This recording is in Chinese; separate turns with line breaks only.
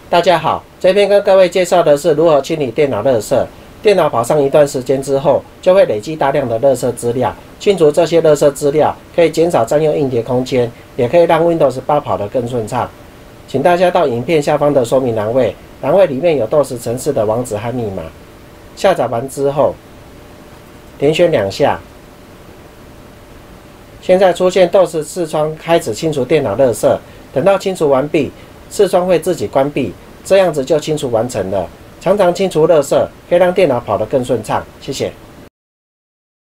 大家好，这边跟各位介绍的是如何清理电脑垃圾。电脑跑上一段时间之后，就会累积大量的垃圾资料。清除这些垃圾资料，可以减少占用硬碟空间，也可以让 Windows 8跑得更顺畅。请大家到影片下方的说明栏位，栏位里面有 DOS 程式的网址和密码。下载完之后，连选2下。现在出现 DOS 视窗开始清除电脑垃圾，等到清除完毕，视窗会自己关闭，这样子就清除完成了。常常清除垃圾，可以让电脑跑得更顺畅。谢谢。